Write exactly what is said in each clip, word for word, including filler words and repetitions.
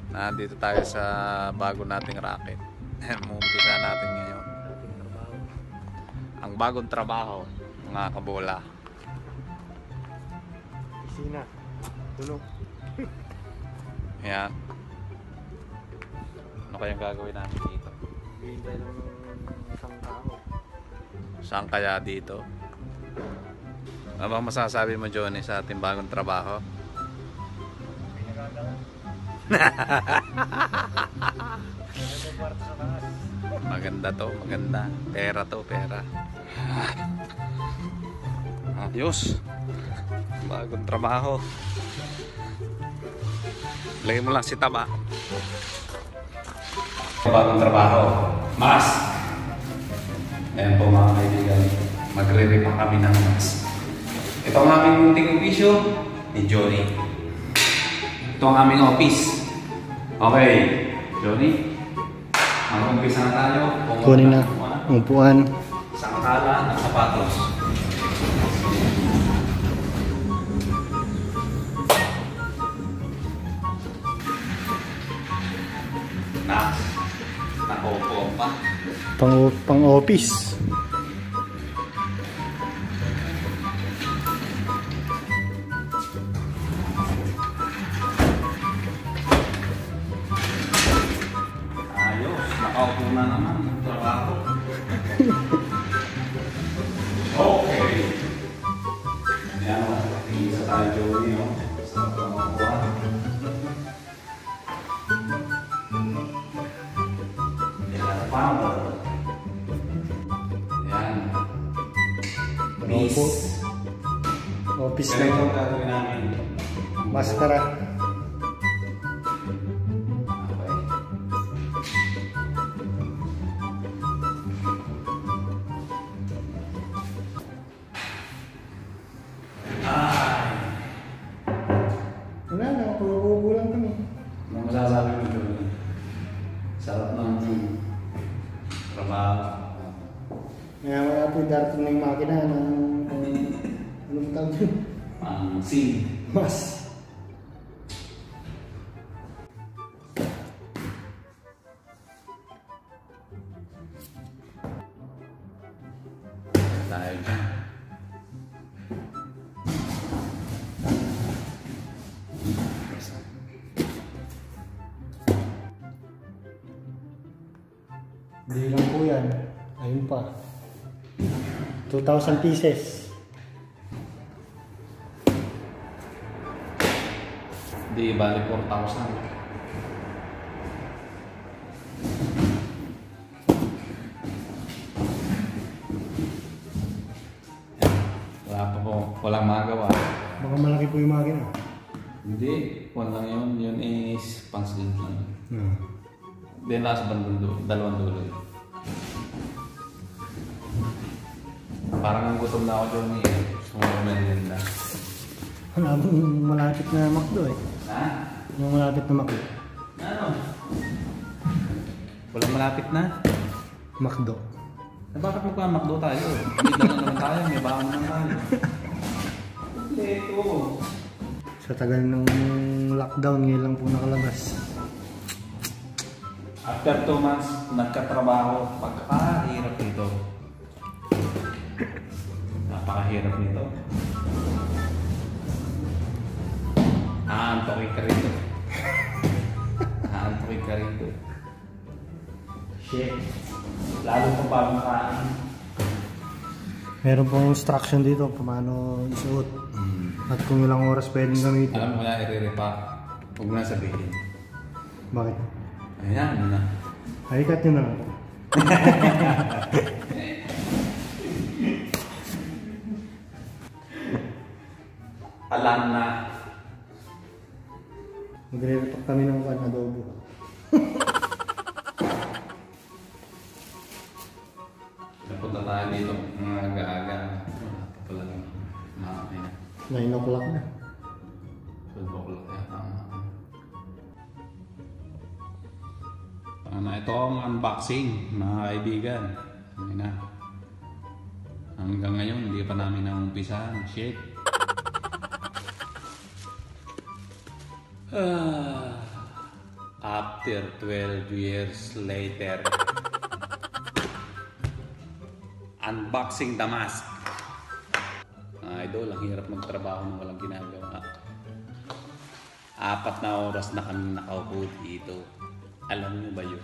Nandito tayo sa bago nating racket. Umpisa natin ngayon. Ang bagong trabaho, mga kabola. Isina. Tulog. Ayan. Ano kayang gagawin namin dito? Hihintay ng isang tao. Saan kaya dito? Ano bang masasabi mo, Johnny, sa ating bagong trabaho? Pinaganda. Maganda to, maganda. Pera to, pera. Ayos. Bagong trabaho. Lagay mo lang si taba. Bagong trabaho. Mask. Ayan po mga kaibigan. Magre-repa kami ng mask. Ito ang aming munting opisyo ni Johnny. Ito ang aming office. Okay, Johnny. Mag-umpisa na tayo. Kunin na. Upuan. Sangkala at sapatos. Na. Nakaupo pa. Pang, pang office. Ayos. Nakaupo na naman. Trabaho. Okay. Ayan o. Isa tayo, Joey. No? Sa pangkuha. Ayan. Power. Ayan. Opo. Peace. Office Ganito ang na. gagawin namin. Maskara. Okay. Ay. Wala na. Kurubo lang kami. Ano masasabi mo, Johnny? Sarap ng trabaho. Kaya wala po darating na yung makina ng anong tawag yun? Ang sim. Mas. Tayo dyan. Hindi lang po yan. Ayun pa. two thousand pieces. Di bali four thousand. Wala pa po. Walang magawa. Baka malaki po yung makina. Hindi. Walang yun. Yun is pang-slim lang. Hmm. Then last bandang dulo. Dalawang dulo. Parang ang gutom na ako dyan eh. Gusto mo merienda. Wala pong malapit na McDo eh. Ha? Yung malapit na McDo. Ano? Walang malapit na? McDo. Eh, bakit magpamakdo tayo? Hindi lang naman tayo, may baon naman tayo. Hindi, ito. Sa tagal ng lockdown, ngayon lang po nakalabas. After two months, nagkatrabaho. Pagkakahirap nito. Napakahirap nito. Aantokin ka rito. Aantokin ka rito. Shit. Lalo pa pamakain. Meron pong instruction dito kung paano isuot. At kung ilang oras pwedeng gamitin. Alam mo na, iriripa. Huwag mo na sabihin. Bakit? Ayan, ano na. Ay, cut nyo na lang. Alam na. Magre-repack kami ng kan adobo. Napunta tayo dito ng aga-aga. Wala pa pala ng makina. nine o'clock na. twelve o'clock yata. Ano, ito ang unboxing, mga kaibigan. Ano na. Hanggang ngayon, hindi pa namin naumpisahan. Shit. Ah, After twelve years later. Unboxing the mask. Ah, idol, ang hirap magtrabaho nang walang ginagawa. Apat na oras na kami nakaupo dito. Alam niyo ba yun?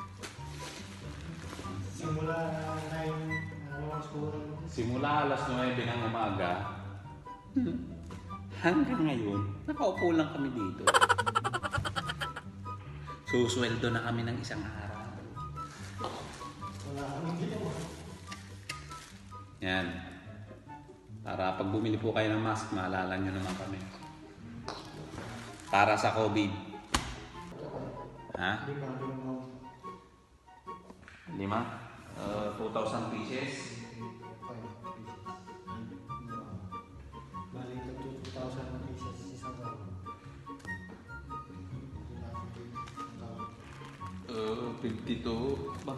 Simula nine, ano ang siguro? Simula alas nuwebe ng umaga, hanggang ngayon, nakaupo lang kami dito. Susweldo na kami ng isang araw. Wala kami dito. Yan. Para pag bumili po kayo ng mask, maalala nyo naman kami. Para sa COVID. Ha? Hindi pa natin Lima? Uh, two thousand pieces. Bali ito two thousand pieces isang taon. Uh, fifty-two. Ba?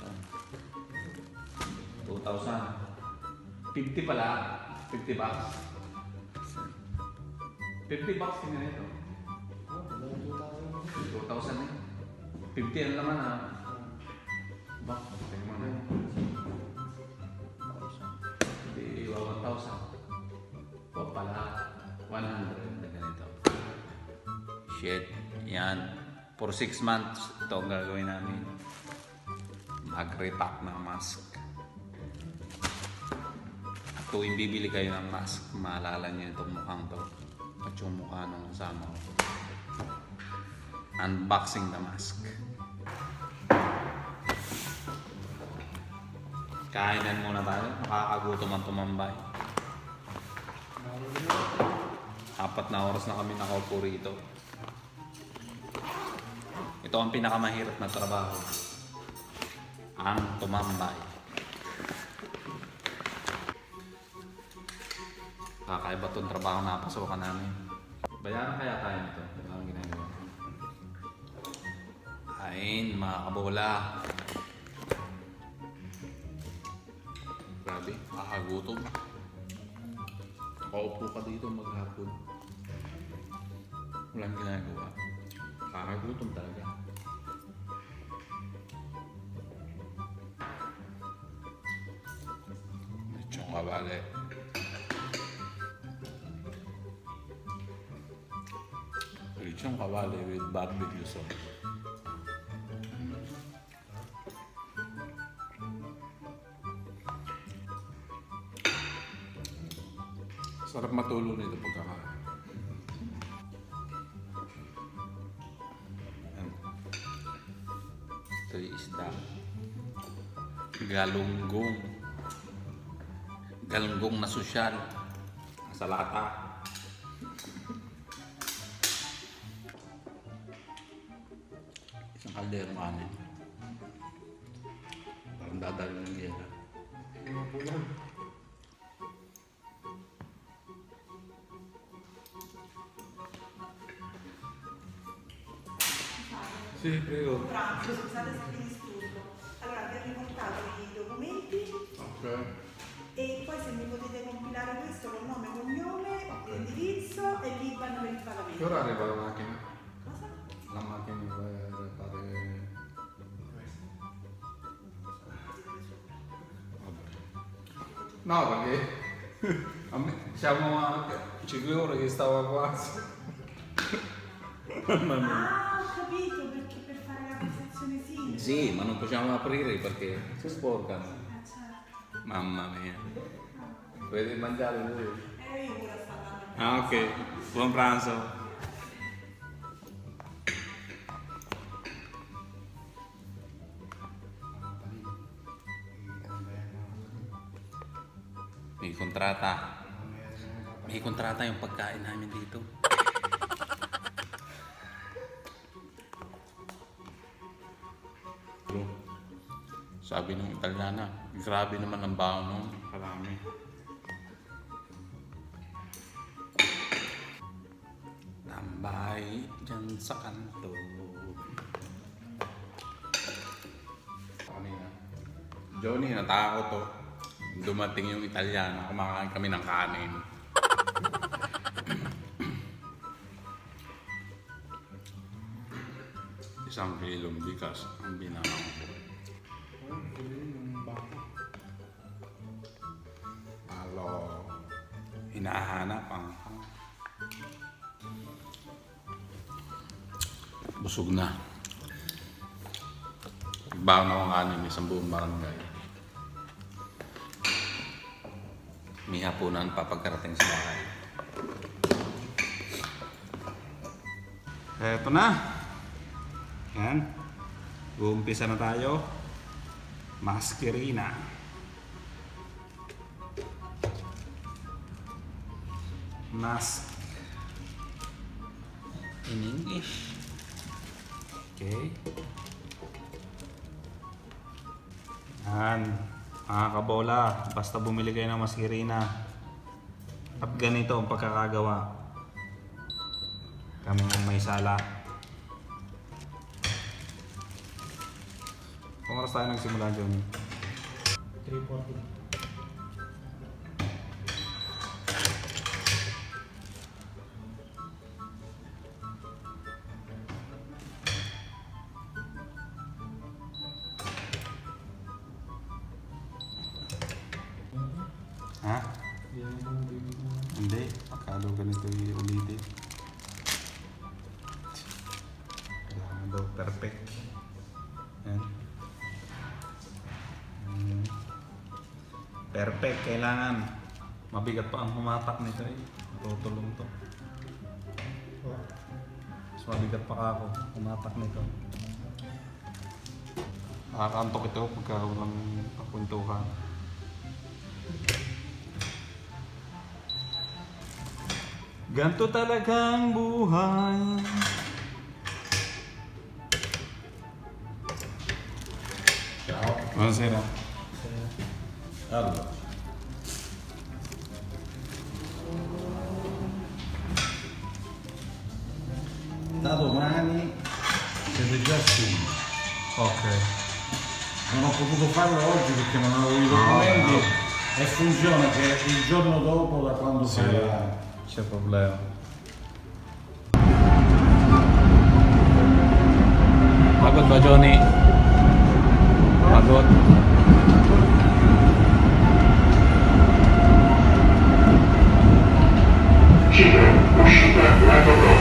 two thousand. fifty pala. fifty bucks. fifty bucks din na ito. Oh, two thousand. two thousand eh. fifty ang laman ha. Ba? Tingnan mo na. Hindi, one thousand. O pala, one hundred na ganito. Shit. Yan. For six months, ito ang gagawin namin. Mag-repack ng mask. At tuwing bibili kayo ng mask, maalala niyo itong mukhang to. At yung mukha nung kasama ko. Unboxing the mask. Kainan muna tayo. Nakakagutom ang tumambay. Apat na oras na kami nakaupo rito. Ito ang pinakamahirap na trabaho. Ang tumambay. Kakaiba itong trabaho na pasokan namin. Bayaran kaya tayo nito. Ito ang ginagawa. Kain, mga kabola. Grabe, kakagutom. Nakaupo ka dito maghapon. Walang ginagawa. Kakagutom talaga. Lechong kawali. Lechong kawali with barbecue sauce. Sarap matulog nito pagkakain. Ito yung isda. Galunggong. Galunggong na sosyal. Sa lata. Isang kaldero kanin. Parang dadali ng gila. Mga pulang. Sì, prego. Pranzo, scusate se vi disturbo. Allora, abbiamo riportato i documenti Ok. e poi se mi potete compilare questo con nome, cognome, indirizzo e l'I B A N per il pagamento. Che ora arriva la macchina? Cosa? La macchina per fare... Vabbè. No, perché a me, siamo a cinque ore che stavo qua. Mamma mia. Ah, ho capito, perché per fare la prestazione sì. Sì, ma non possiamo aprire perché si sporcano. Ah, certo. Mamma mia. Volete mangiare voi? Eh, io pure sto andando. Ah, ok. Buon pranzo. May kontrata. May kontrata yung pagkain namin dito. Bro, sabi ng Italiana, grabe naman ang baon nun. Karami. Tambay dyan sa kanto. Kanina. Johnny, natakot to. Dumating yung Italiano, kumakain kami ng kanin. Isang kilong bigas ang binahang ko. Alo, hinahanap ang busog na. Baon ako ng anim, isang buong barangay. May hapunan pa pagkarating sa bahay. Eto na. Yan. Uumpisa na tayo. Maskerina. Mask. In English. Okay. Yan. Mga kabola, basta bumili kayo ng maskerina. At ganito ang pagkakagawa. Kami ang may sala. Kung oras tayo nagsimula dyan? three forty. Ha? Hindi. Akala ganito yung ulitin. Kailangan daw perfect. Yan. Hmm. Perfect. Kailangan. Mabigat pa ang humatak nito eh. Tutulong to. Mas mabigat pa ako. Humatak nito. Nakakantok ito pagka walang kapuntukan. Ganto talagang buhay. Ciao. Buonasera. Allora. Da domani siete già assunti. Ok. Non ho potuto farlo oggi perché non avevo i documenti e funziona che il giorno dopo da quando Sì. fai la... C'è problema. Pagod ba, Johnny? Pagod. Uscita lato